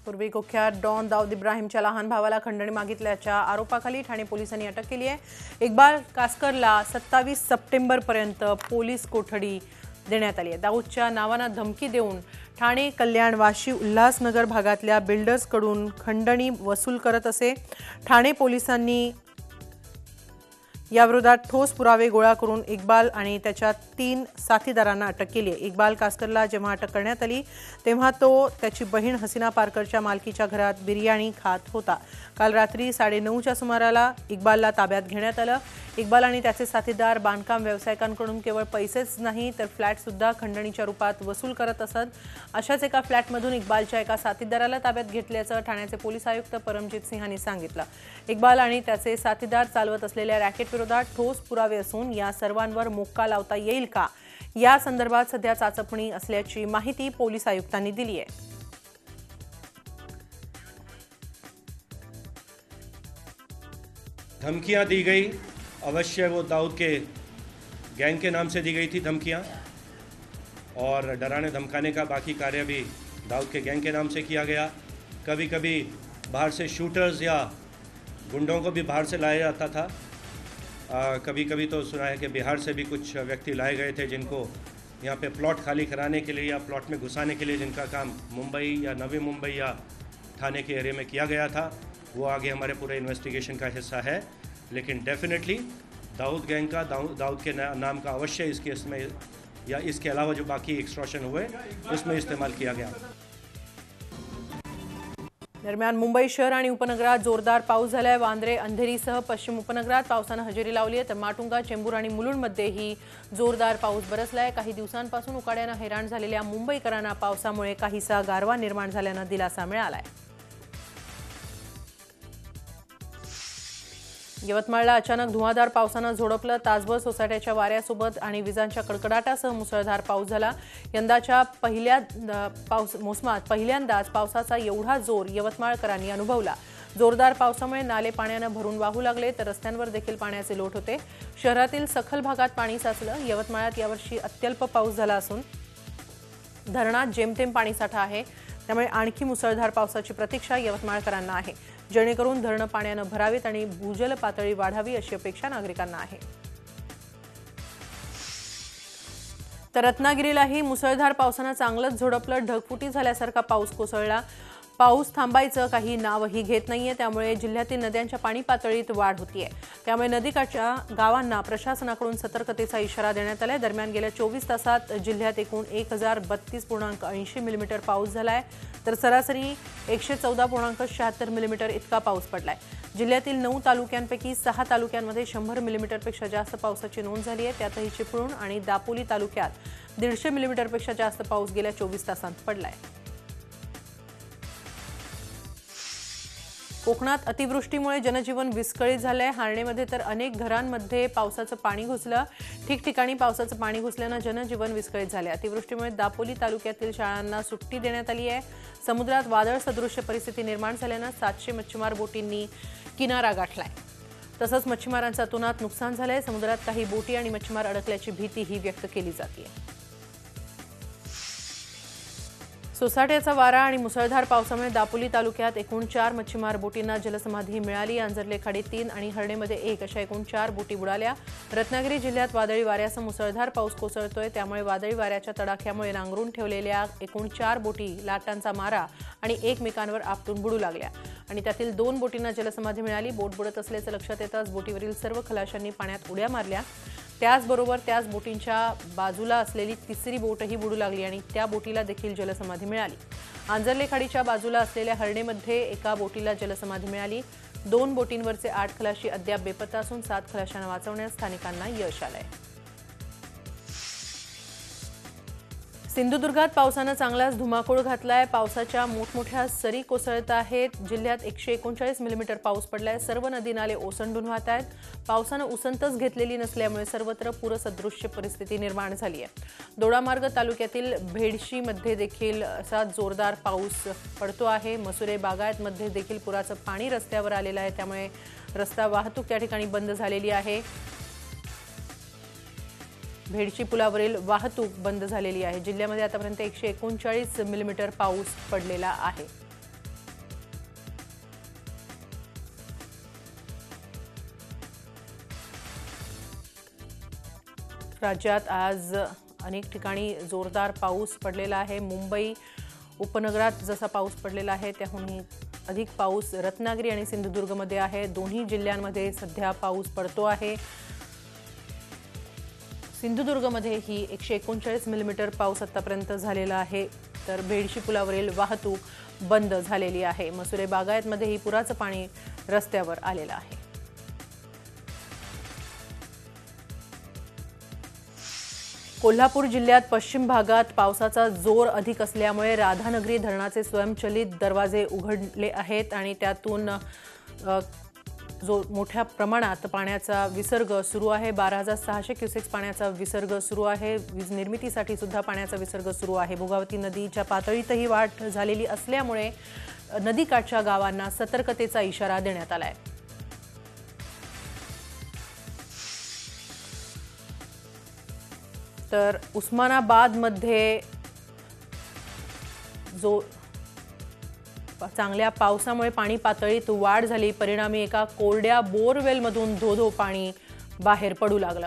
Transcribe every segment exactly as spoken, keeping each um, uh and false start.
पूर्वी कुख्यात डॉन दाऊद इब्राहिमच्या लहान भावाला खंडणी मागितल्याच्या आरोपाखाली ठाणे पोलिसांनी अटक केली आहे। इक्बाल कासकरला सत्तावीस सप्टेंबर पर्यंत पोलीस कोठडी देण्यात आली आहे। दाऊदच्या नावानं धमकी देऊन ठाणे, कल्याण, वाशी, उल्हासनगर भागातल्या बिल्डर्सकडून खंडणी वसूल करत असे। ठाणे पोलिसांनी याविरोधात ठोस पुरावे गोळा करून इक्बाल आणि त्याच्या तीन साथीदारांना अटक केली आहे। इक्बाल कासकरला जेव्हा अटक करण्यात आली तेव्हा तो त्याची बहीण हसीना पारकरच्या मालकीच्या घरात बिर्याणी खात होता। काल रात्री साडेनऊच्या सुमाराला इक्बालला ताब्यात घेण्यात आलं। इक्बाल आणि त्याचे साथीदार बांधकाम व्यावसायिकांकडून केवळ पैसेच नाही तर फ्लॅट सुद्धा खंडणीच्या रूपात वसूल करत असत। अशाच एका फ्लॅटमधून इक्बालच्या एका साथीदाराला ताब्यात घेतल्याचं ठाण्याचे पोलीस आयुक्त परमजीत सिंहांनी सांगितलं। इक्बाल आणि त्याचे साथीदार चालवत असलेल्या रॅकेट विरोधात ठोस पुरावे असून या सर्वांवर मोक्का लावता येईल का या संदर्भात सध्या चाचपणी असल्याची माहिती पोलीस आयुक्तांनी दिली आहे। धमकियां दी गई, अवश्य वो दाऊद के गैंग के नाम से दी गई थी धमकियां, और डराने धमकाने का बाकी कार्य भी दाऊद के गैंग के नाम से किया गया। कभी कभी बाहर से शूटर्स या गुंडों को भी बाहर से लाया जाता था। आ, कभी कभी तो सुना है कि बिहार से भी कुछ व्यक्ति लाए गए थे जिनको यहाँ पे प्लॉट खाली कराने के लिए या प्लॉट में घुसाने के लिए, जिनका काम मुंबई या नवी मुंबई या थाने के एरिया में किया गया था। वो आगे हमारे पूरे इन्वेस्टिगेशन का हिस्सा है, लेकिन डेफिनेटली दाऊद गैंग का दाऊद दाऊद के ना, नाम का अवश्य इस केस में या इसके अलावा जो बाकी एक्सटॉर्शन हुए उसमें इस्तेमाल किया गया। दरम्यान मुंबई शहर आणि उपनगरात जोरदार पाऊस झालाय। वांद्रे, अंधेरीसह पश्चिम उपनगरात पावसानं हजेरी लावली आहे, तर माटुंगा, चेंबूर आणि मुलुंडमध्येही जोरदार पाऊस बरसलाय। काही दिवसांपासून उकाड्यानं हैराण झालेल्या मुंबईकरांना पावसामुळे काहीसा गारवा निर्माण झाल्यानं दिलासा मिळालाय। यवतमाळला अचानक धुवाधार पावसानं झोडपलं। तासभर सोसाट्याच्या वाऱ्यासोबत आणि विजांच्या कडकडाटासह मुसळधार पाऊस झाला। यंदाच्या पहिल्या पाऊस मोसमात पहिल्यांदाच पावसाचा एवढा जोर यवतमाळकरांनी अनुभवला। जोरदार पावसामुळे नाले पाण्यानं भरून वाहू लागले, तर रस्त्यांवर देखील पाण्याचे लोट होते। शहरातील सखल भागात पाणी साचलं। यवतमाळात यावर्षी अत्यल्प पाऊस झाला असून धरणात जेमतेम पाणीसाठा आहे, त्यामुळे आणखी मुसळधार पावसाची प्रतीक्षा यवतमाळकरांना आहे, जेणेकरून धरणं पाण्यानं भरावीत आणि भूजल पातळी वाढावी अशी अपेक्षा नागरिकांना आहे। तर रत्नागिरीलाही मुसळधार पावसानं चांगलंच झोडपलं। ढगफुटी झाल्यासारखा पाऊस कोसळला। पाऊस थांबायचं काही नावही घेत नाहीये, त्यामुळे जिल्ह्यातील नद्यांच्या पाणी पातळीत वाढ होतीये। त्यामुळे नदीकाठच्या गावांना प्रशासनाकडून सतर्कतेचा इशारा देण्यात आलाय। दरम्यान गेल्या चोवीस तासात जिल्ह्यात एकूण एक हजार बत्तीस पूर्णांक ऐंशी मिलीमीटर पाऊस झालाय, तर सरासरी एकशे चौदा पूर्णांक शहात्तर मिलीमीटर इतका पाऊस पडलाय। जिल्ह्यातील नऊ तालुक्यांपैकी सहा तालुक्यांमध्ये शंभर मिलीमीटरपेक्षा जास्त पावसाची नोंद झाली आहे। त्यातही चिपळूण आणि दापोली तालुक्यात दीडशे मिलीमीटरपेक्षा जास्त पाऊस गेल्या चोवीस तासांत पडलाय। कोकणात अतिवृष्टीमुळे जनजीवन विस्कळीत झालंय। हार्णेमध्ये तर अनेक घरांमध्ये पावसाचं पाणी घुसलं। ठिकठिकाणी पावसाचं पाणी घुसल्यानं जनजीवन विस्कळीत झाले। अतिवृष्टीमुळे दापोली तालुक्यातील शाळांना सुट्टी देण्यात आली आहे। समुद्रात वादळ सदृश्य परिस्थिती निर्माण झाल्यानं सातशे मच्छीमार बोटींनी किनारा गाठलाय। तसंच मच्छीमारांचं अतोनात नुकसान झालंय। समुद्रात काही बोटी आणि मच्छीमार अडकल्याची भीतीही व्यक्त केली जाते। सोसाट्याचा वारा आणि मुसळधार पावसामुळे दापोली तालुक्यात एकूण चार मच्छीमार बोटींना जलसमाधी मिळाली। अंजरले खाडीत तीन आणि हर्णेमध्ये एक अशा एकूण चार बोटी बुडाल्या। रत्नागिरी जिल्ह्यात वादळी वाऱ्यासह मुसळधार पाऊस कोसळतोय, त्यामुळे वादळी वाऱ्याच्या तडाख्यामुळे नांगरून ठेवलेल्या एकूण चार बोटी लाटांचा मारा आणि एकमेकांवर आपटून बुडू लागल्या आणि त्यातील दोन बोटींना जलसमाधी मिळाली। बोट बुडत असल्याचं लक्षात येताच बोटीवरील सर्व खलाशांनी पाण्यात उड्या मारल्या। त्याचबरोबर त्याच बोटींच्या बाजूला असलेली तिसरी बोटही बुडू लागली आणि त्या बोटीला देखील जलसमाधी मिळाली। आंजर्ले खाडीच्या बाजूला असलेल्या हर्णेमध्ये एका बोटीला जलसमाधी मिळाली। दोन बोटींवरचे आठ खलाशी अद्याप बेपत्ता असून सात खलाशांना वाचवण्यात स्थानिकांना यश आलंय। सिंधुदुर्गात पावसानं चांगलाच धुमाकूळ घातलाय। पावसाच्या मोठमोठ्या सरी कोसळत आहेत। जिल्ह्यात एकशे एकोणचाळीस मिलीमीटर पाऊस पडलाय। सर्व नदी नाले ओसंडून वाहत आहेत। पावसानं उसंतच घेतलेली नसल्यामुळे सर्वत्र पूरसदृश्य परिस्थिती निर्माण झाली आहे। दोडामार्ग तालुक्यातील भेडशीमध्ये देखील असा जोरदार पाऊस पडतो आहे। मसुरे बागायतमध्ये देखील पुराचं पाणी रस्त्यावर आलेलं आहे, त्यामुळे रस्ता वाहतूक त्या ठिकाणी बंद झालेली आहे। भेडशी पुलावरील वाहतूक बंद झालेली आहे। जिल्ह्यामध्ये आतापर्यंत एकशे एकोणचाळीस मिलीमीटर पाऊस पडलेला आहे। राज्यात आज अनेक ठिकाणी जोरदार पाऊस पडलेला आहे। मुंबई उपनगरात जसा पाऊस पडलेला आहे त्याहूनही अधिक पाऊस रत्नागिरी आणि सिंधुदुर्गमध्ये आहे। दोन्ही जिल्ह्यांमध्ये सध्या पाऊस पडतो आहे। सिंधुदुर्गमध्ये ही एकशे एकोणचाळीस मिलीमीटर पाऊस आतापर्यंत झालेला आहे, तर बेडशी पुलावरील वाहतूक बंद झालेली आहे। मसुरे बागायतमध्येही पुराचं पाणी रस्त्यावर आलेलं आहे। कोल्हापूर जिल्ह्यात पश्चिम भागात पावसाचा जोर अधिक असल्यामुळे राधानगरी धरणाचे स्वयंचलित दरवाजे उघडले आहेत आणि त्यातून जो मोठ्या प्रमाणात पाण्याचा विसर्ग सुरू आहे। बारा हजार सहाशे क्युसेक्स पाण्याचा विसर्ग सुरू आहे। वीज निर्मितीसाठी सुद्धा पाण्याचा विसर्ग सुरू आहे। भोगावती नदीच्या पातळीतही वाढ झालेली असल्यामुळे नदीकाठच्या गावांना सतर्कतेचा इशारा देण्यात आला आहे। तर उस्मानाबादमध्ये जो चांगल्या पावसामुळे पाणी पातळीत वाढ झाली, परिणामी एका कोरड्या बोरवेलमधून धोधो पाणी बाहेर पडू लागलं।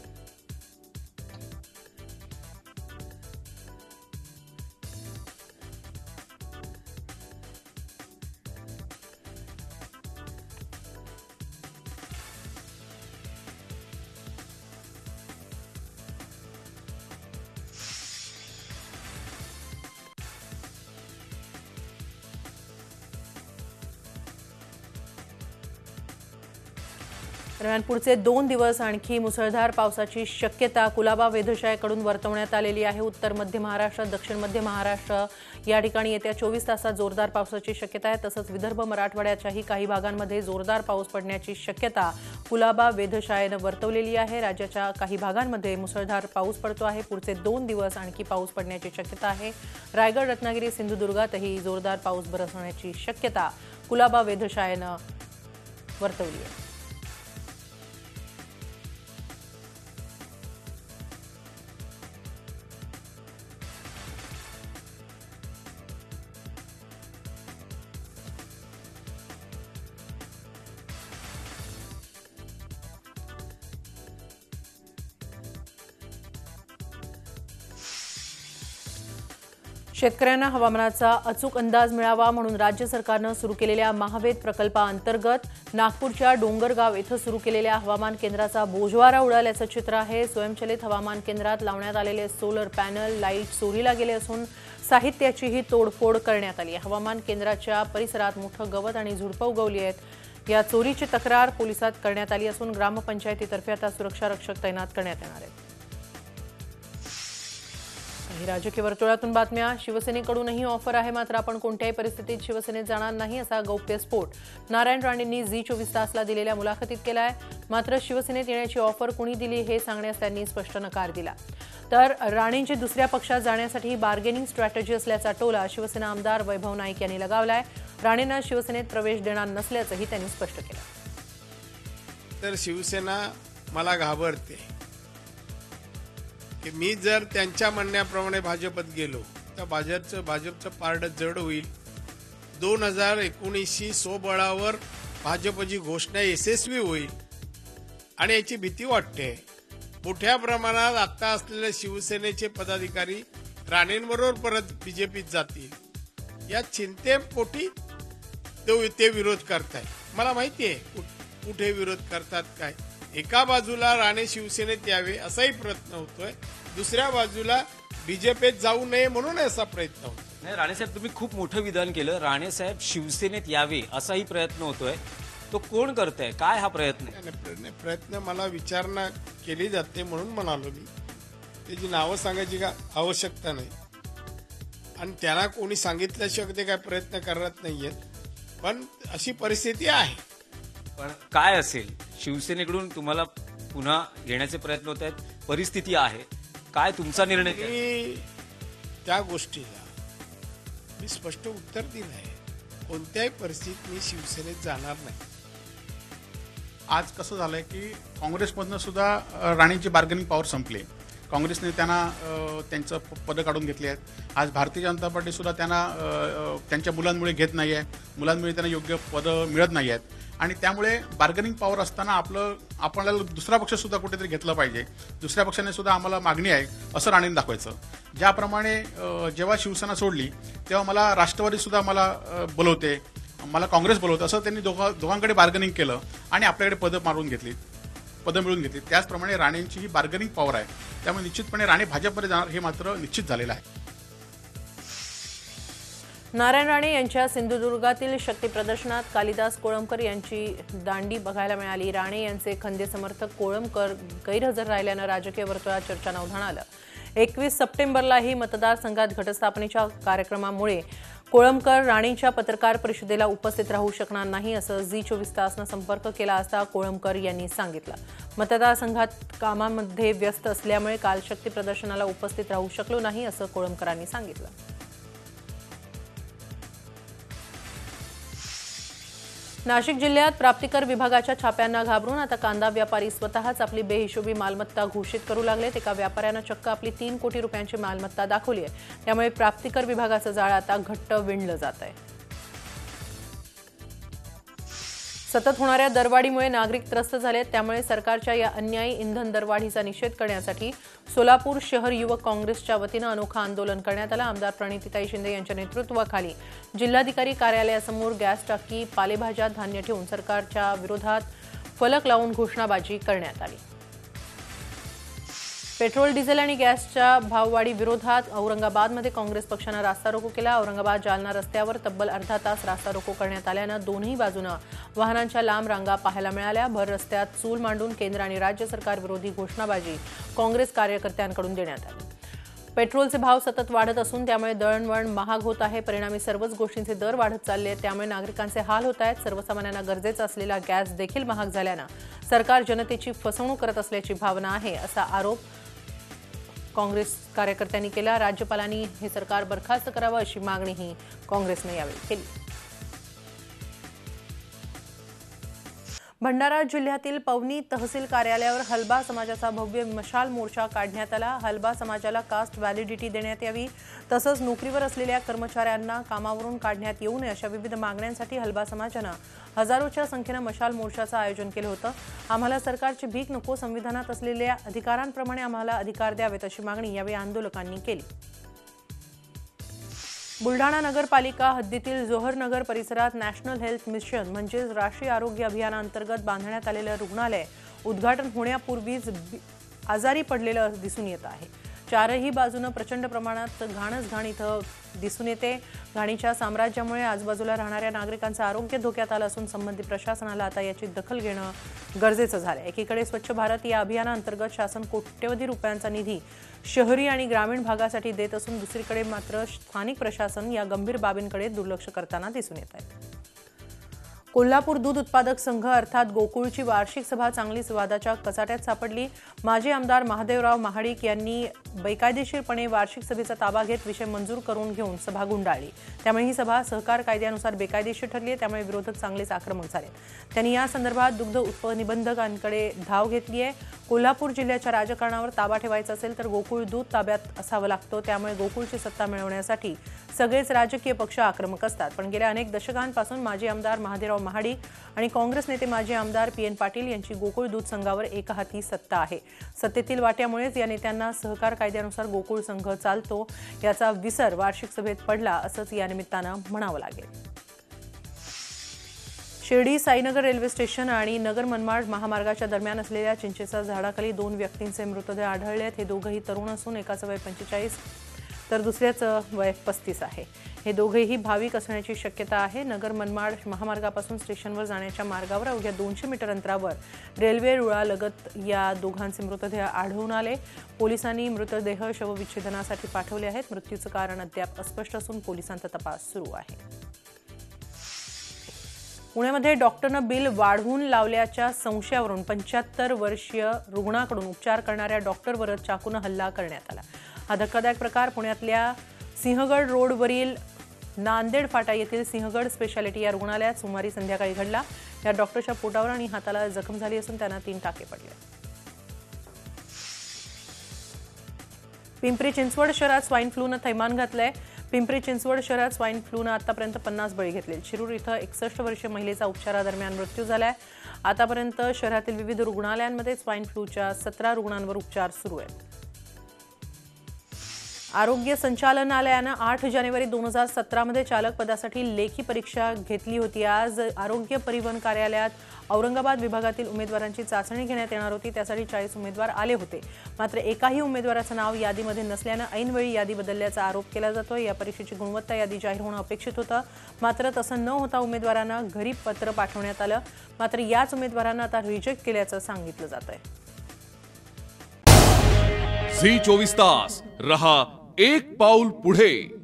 दरम्यान पुढचे दोन दिवस आणखी मुसळधार पावसाची शक्यता कुलाबा वेधशाळेकडून वर्तवण्यात आलेली आहे। उत्तर मध्य महाराष्ट्र, दक्षिण मध्य महाराष्ट्र या ठिकाणी येत्या चोवीस तासात जोरदार पावसाची शक्यता आहे। तसंच विदर्भ मराठवाड्याच्याही काही भागांमध्ये जोरदार पाऊस पडण्याची शक्यता कुलाबा वेधशाळेनं वर्तवलेली आहे। राज्याच्या काही भागांमध्ये मुसळधार पाऊस पडतो आहे। पुढचे दोन दिवस आणखी पाऊस पडण्याची शक्यता आहे। रायगड, रत्नागिरी, सिंधुदुर्गातही जोरदार पाऊस बरसण्याची शक्यता कुलाबा वेधशाळेनं वर्तवली आहे। शेतकऱ्यांना हवामानाचा अचूक अंदाज मिळावा म्हणून राज्य सरकारनं सुरू केलेल्या महावेद प्रकल्पाअंतर्गत नागपूरच्या डोंगरगाव इथं सुरू केलेल्या हवामान केंद्राचा बोजवारा उडाल्याचं चित्र आहे। स्वयंचलित हवामान केंद्रात लावण्यात आलेले सोलर पॅनल लाईट चोरीला गेले असून साहित्याचीही तोडफोड करण्यात आली आहे। हवामान केंद्राच्या परिसरात मोठं गवत आणि झुडपं उगवली आहेत। या चोरीची तक्रार पोलिसात करण्यात आली असून ग्रामपंचायतीतर्फे आता सुरक्षा रक्षक तैनात करण्यात येणार आहेत। काही राजकीय वर्तुळातून बातम्या, शिवसेनेकडूनही ऑफर आहे, मात्र आपण कोणत्याही परिस्थितीत शिवसेनेत जाणार नाही असा गौप्यस्फोट नारायण राणेंनी झी चोवीस तासला दिलेल्या मुलाखतीत केला आहे। मात्र शिवसेनेत येण्याची ऑफर कुणी दिली हे सांगण्यास त्यांनी स्पष्ट नकार दिला। तर राणेंची दुसऱ्या पक्षात जाण्यासाठी बार्गेनिंग स्ट्रॅटेजी असल्याचा टोला शिवसेना आमदार वैभव नाईक यांनी लगावलाय। राणेंना शिवसेनेत प्रवेश देणार नसल्याचंही त्यांनी स्पष्ट केलं। तर शिवसेना मला घाबरते की मी जर त्यांच्या म्हणण्याप्रमाणे भाजपत गेलो तर भाजपचं भाजपचं पारड जड होईल। दोन हजार एकोणीसशी सोबळावर भाजपची घोषणा यशस्वी होईल आणि याची भीती वाटते। मोठ्या प्रमाणात आता असलेले शिवसेनेचे पदाधिकारी राणेंबरोबर परत बीजेपीत जातील या चिंतेपोटी ते विरोध करतायत। मला माहिती आहे कुठे विरोध करतात काय। एका बाजूला राणे शिवसेनेत यावे असाही प्रयत्न होतोय, दुसऱ्या बाजूला बीजेपीत जाऊ नये म्हणून असा प्रयत्न होतो। नाही राणे साहेब, तुम्ही खूप मोठं विधान केलं। राणे साहेब शिवसेनेत यावे असाही प्रयत्न होतोय, तो कोण करतंय, काय हा प्रयत्न? प्रयत्न मला विचारणा केली जाते म्हणून म्हणालो मी, त्याची नावं सांगायची का आवश्यकता नाही आणि त्यांना कोणी सांगितल्याशिवाय ते काय प्रयत्न करत नाहीयेत, पण अशी परिस्थिती आहे। पण काय असेल, शिवसेनेकडून तुम्हाला पुन्हा घेण्याचे प्रयत्न होत आहेत, परिस्थिती आहे, काय तुमचा निर्णय? मी त्या गोष्टीला मी स्पष्ट उत्तर दिलं आहे, कोणत्याही परिस्थितीत मी शिवसेनेत जाणार नाही। आज कसं झालंय की काँग्रेसमधनं सुद्धा राणेंची बार्गेनिंग पॉवर संपली। काँग्रेसने त्यांना अ, त्यांचं प- पदं काढून घेतली आहेत. आज भारतीय जनता पार्टीसुद्धा त्यांना अ, अ, त्यांच्या मुलांमुळे घेत नाही आहे, मुलांमुळे त्यांना योग्य पदं मिळत नाही आहेत आणि त्यामुळे बार्गनिंग पॉवर असताना आपलं आपल्याला दुसरा पक्षसुद्धा कुठेतरी घेतलं पाहिजे. दुसऱ्या पक्षाने सुद्धा आम्हाला मागणी आहे असं राणेंनी दाखवायचं. ज्याप्रमाणे अ, जेव्हा शिवसेना सोडली तेव्हा मला राष्ट्रवादीसुद्धा मला अ, बोलवते, मला काँग्रेस बोलवतं, असं त्यांनी दोघा दोघांकडे बार्गनिंग केलं आणि आपल्याकडे पदं मारून घेतली, पदं मिळून घेतली. त्याचप्रमाणे राणेंची ही बार्गनिंग पॉवर आहे. त्यामुळे निश्चितपणे राणे भाजपमध्ये जाणार हे मात्र निश्चित झालेलं आहे. नारायण राणे यांच्या सिंधुदुर्गातील शक्ती प्रदर्शनात कालिदास कोळंबकर यांची दांडी बघायला मिळाली. राणे यांचे खंदे समर्थक कोळंबकर गैरहजर राहिल्यानं राजकीय वर्तुळात चर्चांना उधाण आलं. एकवीस सप्टेंबरलाही मतदारसंघात घटस्थापनेच्या कार्यक्रमामुळे कोळंबकर राणेंच्या पत्रकार परिषदेला उपस्थित राहू शकणार नाही असं झी चोवीस तासनं संपर्क केला असता कोळंबकर यांनी सांगितलं. मतदारसंघात कामामध्ये व्यस्त असल्यामुळे काल शक्ती प्रदर्शनाला उपस्थित राहू शकलो नाही असं कोळंबकरांनी सांगितलं. नाशिक जिल्ह्यात प्राप्तिकर विभागाच्या छाप्यांना घाबरून आता कांदा व्यापारी स्वतःच आपली बेहिशोबी मालमत्ता घोषित करू लागलेत. एका व्यापाऱ्यानं चक्क आपली तीन कोटी रुपयांची मालमत्ता दाखवली आहे. त्यामुळे प्राप्तिकर विभागाचं जाळं आता घट्ट विणलं जात आहे. सतत होणाऱ्या दरवाढीमुळे नागरिक त्रस्त झालेत. त्यामुळे सरकारच्या या अन्यायी इंधन दरवाढीचा निषेध करण्यासाठी सोलापूर शहर युवक काँग्रेसच्या वतीनं अनोखं आंदोलन करण्यात आलं. आमदार प्रणितीताई शिंदे यांच्या नेतृत्वाखाली जिल्हाधिकारी कार्यालयासमोर गॅस टाकी, पालेभाज्या, धान्य ठेवून सरकारच्या विरोधात फलक लावून घोषणाबाजी करण्यात आली. पेट्रोल, डिझेल आणि गॅसच्या भाववाढी विरोधात औरंगाबादमध्ये काँग्रेस पक्षानं रास्ता रोको केला. औरंगाबाद जालना रस्त्यावर तब्बल अर्धा तास रास्ता रोको करण्यात आल्यानं दोन्ही बाजूनं वाहनांच्या लांब रांगा पाहायला मिळाल्या. भर रस्त्यात चूल मांडून केंद्र आणि राज्य सरकार विरोधी घोषणाबाजी काँग्रेस कार्यकर्त्यांकडून देण्यात आली. पेट्रोलचे भाव सतत वाढत असून त्यामुळे दळणवळण महाग होत आहे. परिणामी सर्वच गोष्टींचे दर वाढत चालले आहेत. त्यामुळे नागरिकांचे हाल होत आहेत. सर्वसामान्यांना गरजेचा असलेला गॅस देखील महाग झाल्यानं सरकार जनतेची फसवणूक करत असल्याची भावना आहे असा आरोप काँग्रेस कार्यकर्त्यांनी केला. राज्यपालांनी हे सरकार बरखास्त करावं अशी मागणीही काँग्रेसने यावेळी केली. भंडारा जिल्ह्यातील पवनी तहसील कार्यालयावर हलबा समाजाचा भव्य मशाल मोर्चा काढण्यात आला. हलबा समाजाला कास्ट व्हॅलिडिटी देण्यात यावी, तसंच नोकरीवर असलेल्या कर्मचाऱ्यांना कामावरून काढण्यात येऊ नये अशा विविध मागण्यांसाठी हलबा समाजानं हजारोच्या संख्येनं मशाल मोर्चाचं आयोजन केलं होतं. आम्हाला सरकारची भीक नको, संविधानात असलेल्या अधिकारांप्रमाणे आम्हाला अधिकार द्यावेत अशी मागणी यावेळी आंदोलकांनी केली. बुलढाणा नगरपालिका हद्दीतील जोहरनगर परिसरात नॅशनल हेल्थ मिशन म्हणजेच राष्ट्रीय आरोग्य अभियानाअंतर्गत बांधण्यात आलेलं रुग्णालय उद्घाटन होण्यापूर्वीच आजारी पडलेलं दिसून येत आहे. चारही बाजूनं प्रचंड प्रमाणात घाणच घाण इथं दिसून येते. घाणीच्या साम्राज्यामुळे आजूबाजूला राहणाऱ्या नागरिकांचं आरोग्य धोक्यात आलं असून संबंधित प्रशासनाला आता याची दखल घेणं गरजेचं झालं. एकीकडे स्वच्छ भारत या अभियानाअंतर्गत शासन कोट्यवधी रुपयांचा निधी शहरी आणि ग्रामीण भागासाठी देत असून दुसरीकडे मात्र स्थानिक प्रशासन या गंभीर बाबींकडे दुर्लक्ष करताना दिसून येत आहे. कोल्हापूर दूध उत्पादक संघ अर्थात गोकुळची वार्षिक सभा चांगलीच वादाच्या कचाट्यात सापडली. माजी आमदार महादेवराव महाडिक यांनी बेकायदेशीरपणे वार्षिक सभेचा ताबा घेत विषय मंजूर करून घेऊन सभा गुंडाळली. त्यामुळे ही सभा सहकार कायद्यानुसार बेकायदेशीर ठरली आहे. त्यामुळे विरोधक चांगलेच आक्रमक झाले. त्यांनी या संदर्भात दुग्ध उपनिबंधकांकडे धाव घेतली आहे. कोल्हापूर जिल्ह्याच्या राजकारणावर ताबा ठेवायचा असेल तर गोकुळ दूध ताब्यात असावं लागतं. त्यामुळे गोकुळची सत्ता मिळवण्यासाठी सगळेच राजकीय पक्ष आक्रमक असतात. पण गेल्या अनेक दशकांपासून माजी आमदार महादेवराव महाडिक आणि काँग्रेस नेते माजी आमदार पी एन पाटील यांची गोकुळ दूध संघावर एकहाती सत्ता आहे. सत्तेतील वाट्यामुळेच या नेत्यांना सहकार कायद्यानुसार गोकुळ संघ चालतो याचा विसर वार्षिक सभेत पडला असंच या निमित्तानं म्हणावं लागेल. शिर्डी साईनगर रेल्वे स्टेशन आणि नगर मनमाड महामार्गाच्या दरम्यान असलेल्या चिंचेच्या झाडाखाली दोन व्यक्तींचे मृतदेह आढळले आहेत. हे दोघंही तरुण असून एकाचं वय पंचेचाळीस तर दुसऱ्याचं वय पस्तीस आहे. हे दोघेही भाविक असण्याची शक्यता आहे. नगर मनमाड महामार्गापासून स्टेशनवर जाण्याच्या मार्गावर अवघ्या दोनशे मीटर अंतरावर रेल्वे रुळालगत या दोघांचे मृतदेह आढळून आले. पोलिसांनी मृतदेह शवविच्छेदनासाठी पाठवले आहेत. मृत्यूचं कारण अद्याप अस्पष्ट असून पोलिसांचा तपास सुरू आहे. पुण्यामध्ये डॉक्टरनं बिल वाढवून लावल्याच्या संशयावरून पंच्याहत्तर वर्षीय रुग्णाकडून उपचार करणाऱ्या डॉक्टरवरच चाकूनं हल्ला करण्यात आला. हा धक्कादायक प्रकार पुण्यातल्या सिंहगड रोडवरील नांदेड फाटा येथील सिंहगड स्पेशालिटी या रुग्णालयात सोमवारी संध्याकाळी घडला. या डॉक्टरच्या पोटावर आणि हाताला जखम झाली असून त्यांना तीन टाके पडले. पिंपरी चिंचवड शहरात स्वाईन फ्लूनं थैमान घातलंय. पिंपरी चिंचवड शहरात स्वाईन फ्लूनं आतापर्यंत पन्नास बळी घेतले. शिरूर इथं एकसष्ट वर्षीय महिलेचा उपचारादरम्यान मृत्यू झालाय. आतापर्यंत शहरातील विविध रुग्णालयांमध्ये स्वाईन फ्लूच्या सतरा रुग्णांवर उपचार सुरू आहेत. आरोग्य संचालनालयानं आठ जानेवारी दोन हजार सतरामध्ये चालक पदासाठी लेखी परीक्षा घेतली होती. आज आरोग्य परिवहन कार्यालयात औरंगाबाद विभागातील उमेदवारांची चाचणी घेण्यात येणार होती. त्यासाठी चाळीस उमेदवार आले होते. मात्र एकाही उमेदवाराचं नाव यादीमध्ये नसल्यानं ऐनवेळी यादी बदलल्याचा आरोप केला जातोय. या परीक्षेची गुणवत्ता यादी जाहीर होणं अपेक्षित होतं. मात्र तसं न होता उमेदवारांना घरी पत्र पाठवण्यात आलं. मात्र याच उमेदवारांना आता रिजेक्ट केल्याचं सांगितलं जात आहे. झी चोवीस तास रहा एक पाऊल पुढे.